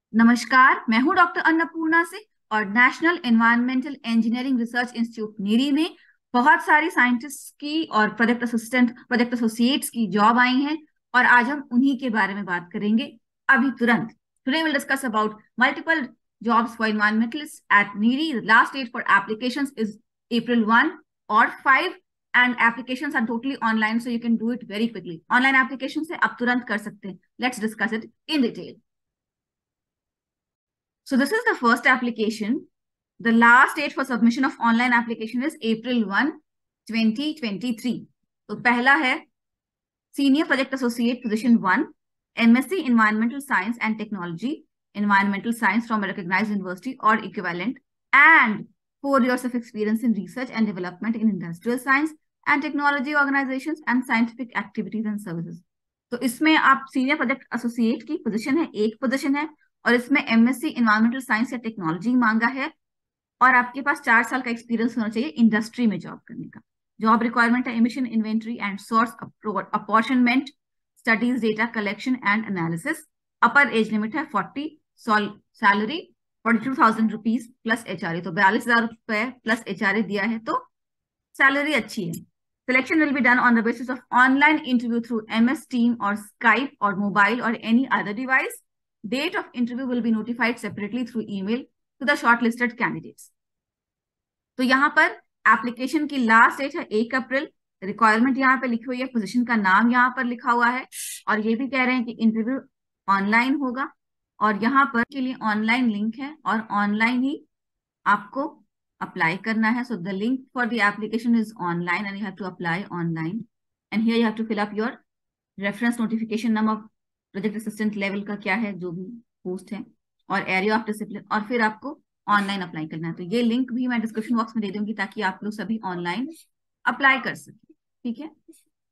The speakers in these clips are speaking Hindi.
नमस्कार, मैं हूं डॉक्टर अन्नपूर्णा से और national environmental engineering research institute NEERI में बहुत सारी साइंटिस्ट की और प्रोजेक्ट असिस्टेंट प्रोजेक्ट एसोसिएट्स की जॉब आई हैं और आज हम उन्हीं के बारे में बात करेंगे अभी तुरंत। Today will discuss about multiple jobs for environmentalist at NEERI. Last date for applications is April 1 or 5 and applications are totally online, so you can do it very quickly. Online application से आप तुरंत कर सकते हैं. Let's discuss it in detail. So this is the first application. The last date for submission of online application is April 1, 2023. तो पहला है Senior Project Associate Position 1, MSc Environmental Science and Technology, Environmental Science from a recognized university or equivalent, and 4 years of experience in research and development in industrial science and technology organizations and scientific activities and services. तो इसमें आप सीनियर प्रोजेक्ट एसोसिएट की पोजीशन है, एक पोजीशन है, और इसमें एमएससी इन्वायरमेंटल साइंस या टेक्नोलॉजी मांगा है और आपके पास 4 साल का एक्सपीरियंस होना चाहिए इंडस्ट्री में जॉब करने का। जॉब रिक्वायरमेंट है emission inventory and source apportionment studies data collection and analysis. Upper age limit है 40, सैलरी 42,000 रुपीज प्लस एचआरए, तो 42,000 रुपए प्लस एचआरए दिया है तो सैलरी अच्छी है। Selection will be done on the basis of online interview through MS Team or Skype or mobile or any other device. Date of interview will be notified separately through email to the shortlisted candidates. तो यहाँ पर एप्लीकेशन की लास्ट डेट है 1 अप्रैल। रिक्वायरमेंट यहाँ पे लिखी हुई है, पोजीशन का नाम यहाँ पर लिखा हुआ है और ये भी कह रहे हैं कि इंटरव्यू ऑनलाइन होगा और यहाँ पर के लिए ऑनलाइन लिंक है और ऑनलाइन ही आपको apply करना है. So the link for the application is online and you have to apply online. And here you have to fill up your reference notification number, project assistant level का क्या है, जो भी पोस्ट है, और area of discipline, और फिर आपको ऑनलाइन अप्लाई करना है. तो ये लिंक भी मैं डिस्क्रिप्शन बॉक्स में दे दूंगी ताकि आप लोग सभी ऑनलाइन अप्लाई कर सकें. ठीक है,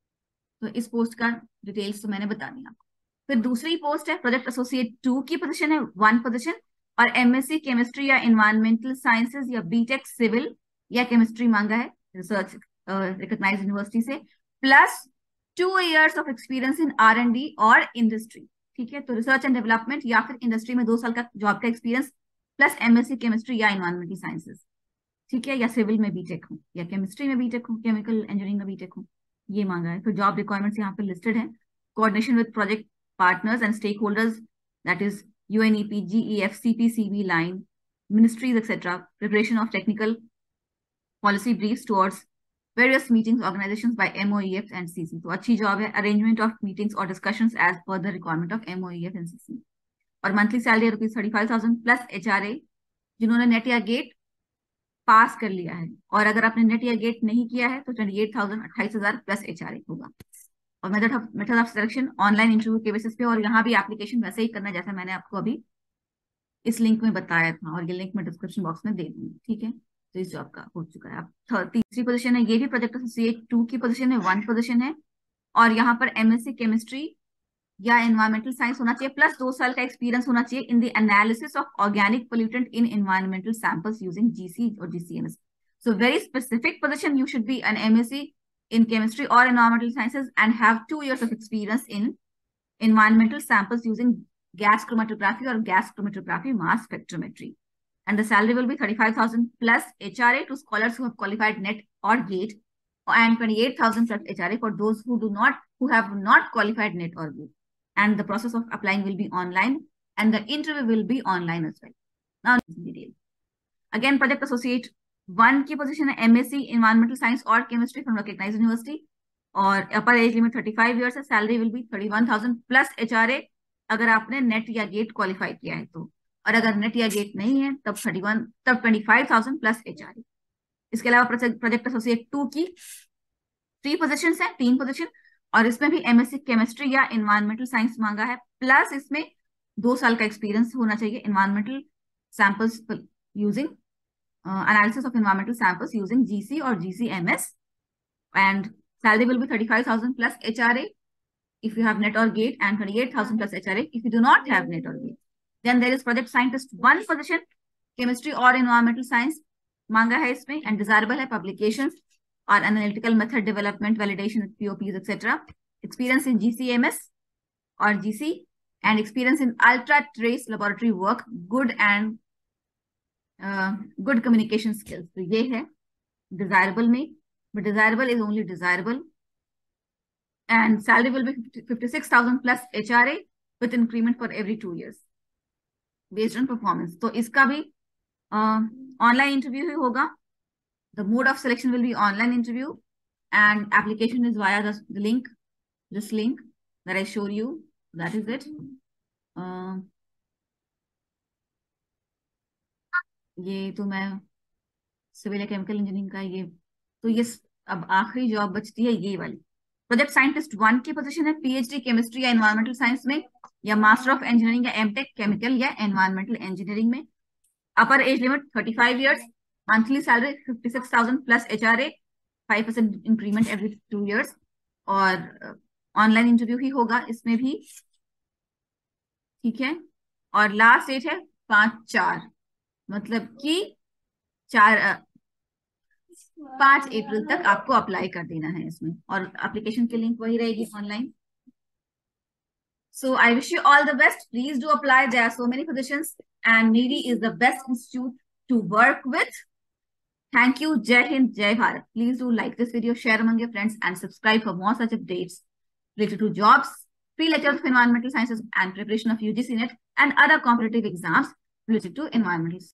तो इस पोस्ट का डिटेल्स तो मैंने बता दिया आपको. फिर दूसरी पोस्ट है प्रोजेक्ट एसोसिएट 2 की पोजीशन है, 1 पोजीशन, और एमएससी केमिस्ट्री या इन्वायरमेंटल साइंसेज या बीटेक सिविल या केमिस्ट्री मांगा है रिसर्च रिकॉग्नाइज्ड यूनिवर्सिटी से, plus 2 years of experience in R&D और इंडस्ट्री. ठीक है, तो रिसर्च एंड डेवलपमेंट या फिर इंडस्ट्री में 2 साल का जॉब का एक्सपीरियंस प्लस एमएससी केमिस्ट्री या इन्वायरमेंटल साइंसेज. ठीक है, या सिविल में बीटेक हो या केमिस्ट्री में बीटेक हो, केमिकल इंजीनियरिंग में बीटेक हो, ये मांगा है. तो जॉब रिक्वायरमेंट्स यहाँ पे लिस्टेड है. Coordination with project partners and stakeholders, that is UNEP, GEF, CPCB line, ministries, etc. Preparation of technical policy briefs towards various meetings, organizations by MOEF and CC. तो अच्छी जॉब है. Arrangement of meetings or discussions as per the requirement of MOEF and CC. और मंथली सैलरी ₹35,000 प्लस एचआरए जिन्होंने नेट या गेट पास कर लिया है, और अगर आपने नेट या गेट नहीं किया है तो 28,000 28,000 प्लस एचआरए होगा. और method of selection online interview के बेसिस पे, और यहाँ भी एप्लीकेशन वैसे ही करना जैसा मैंने आपको अभी इस लिंक में बताया था, और ये लिंक मैं डिस्क्रिप्शन बॉक्स में दे दूंगी. ठीक है, तो इस जॉब का हो चुका है. अब तीसरी पोजीशन है, ये भी प्रोजेक्ट एसोसिएट 2 की पोजीशन है, 1 पोजीशन है, और यहाँ पर एमएससी केमिस्ट्री या एनवायरमेंटल साइंस होना चाहिए प्लस 2 साल का एक्सपीरियंस होना चाहिए in the analysis of organic pollutant in environmental samples using GC और GCMS. So very specific position, you should be an MSc in chemistry or environmental sciences and have 2 years of experience in environmental samples using gas chromatography or gas chromatography mass spectrometry. And the salary will be 35,000 plus HRA to scholars who have qualified NET or GATE, and 28,000 plus HRA for those who have not qualified NET or GATE. And the process of applying will be online and the interview will be online as well. Now, detail. Again, project associate 1 की पोजीशन है, एमएससी इन्वायरमेंटल साइंस और केमिस्ट्री फ्रॉम रिकॉग्नाइज्ड यूनिवर्सिटी, और अपर एज लिमिट 35 ईयर्स है. Salary will be 31,000 plus HRA अगर आपने नेट या गेट क्वालिफाई किया है तो, और अगर नेट या गेट नहीं है तब 25,000 प्लस एचआरए. इसके अलावा प्रोजेक्ट एसोसिएट 2 की 3 पोजीशन है, 3 पोजीशन, और इसमें भी एमएससी केमिस्ट्री या इन्वायरमेंटल साइंस मांगा है, प्लस इसमें 2 साल का एक्सपीरियंस होना चाहिए environmental samples using analysis of environmental samples using GC or GCMS, and salary will be 35,000 plus HRA if you have NET or GATE, and 28,000 plus HRA if you do not have NET or GATE. Then there is project scientist 1 position, chemistry or environmental science मांगा है इसमें, and desirable है publications or analytical method development, validation, POPs, etc. Experience in GCMS or GC and experience in ultra trace laboratory work, good communication skills. तो ये है desirable में, but desirable is only desirable, and salary will be 56,000 plus HRA with increment for every 2 years based on performance. तो इसका भी ऑनलाइन इंटरव्यू ही होगा. The mode of selection will be online interview, and application is via the link, this link that I showed you. That is it. ये तो मैं सिविल या केमिकल इंजीनियरिंग का ये तो ये अब आखिरी जॉब बचती है ये वाली. प्रोजेक्ट साइंटिस्ट 1 की पोजीशन है, पीएचडी केमिस्ट्री या एनवायरमेंटल साइंस में, या मास्टर ऑफ इंजीनियरिंग या एमटेक केमिकल या एनवायरमेंटल इंजीनियरिंग में. Upper age limit 35 years, monthly salary 56,000 plus HRA, 5% increment every 2 years, और ऑनलाइन इंटरव्यू ही होगा इसमें भी. ठीक है. और लास्ट डेट है 5/4, मतलब कि 5 अप्रैल तक आपको अप्लाई कर देना है इसमें, और एप्लीकेशन की लिंक वही रहेगी online. So I wish you all the best. Please do apply. There are so many positions, and NIRI is the best institute to work with. Thank you. Jai Hind, Jai Bharat. Please do like this video, share among your friends, and subscribe for more such updates related to jobs, pre-lectures of environmental sciences, and preparation of UGC NET and other competitive exams related to environmental